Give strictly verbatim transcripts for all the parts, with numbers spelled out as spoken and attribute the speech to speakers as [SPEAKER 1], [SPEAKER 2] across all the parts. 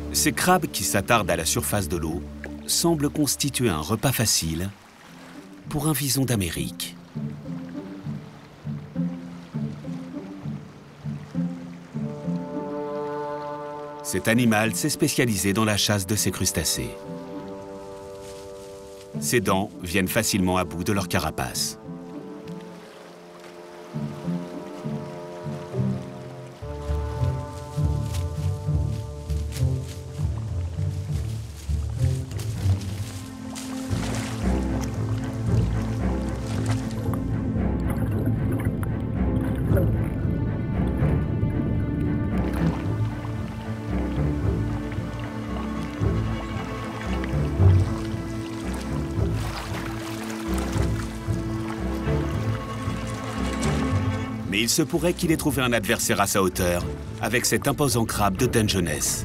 [SPEAKER 1] Ces crabes qui s'attardent à la surface de l'eau semblent constituer un repas facile pour un vison d'Amérique. Cet animal s'est spécialisé dans la chasse de ces crustacés. Ses dents viennent facilement à bout de leur carapace. Mais il se pourrait qu'il ait trouvé un adversaire à sa hauteur avec cet imposant crabe de Dungeness.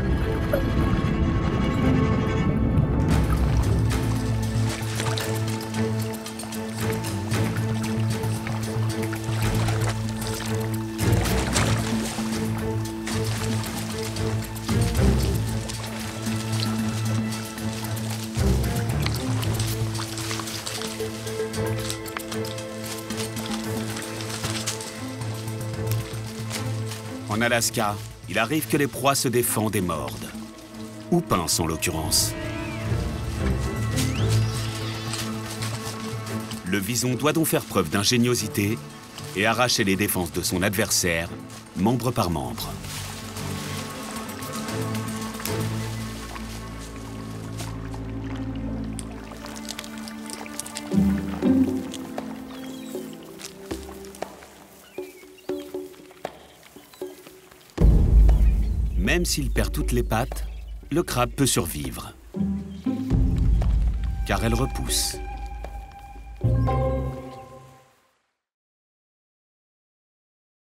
[SPEAKER 1] En Alaska, il arrive que les proies se défendent et mordent. Ou pincent en l'occurrence. Le vison doit donc faire preuve d'ingéniosité et arracher les défenses de son adversaire, membre par membre. Même s'il perd toutes les pattes, le crabe peut survivre, car elle repousse.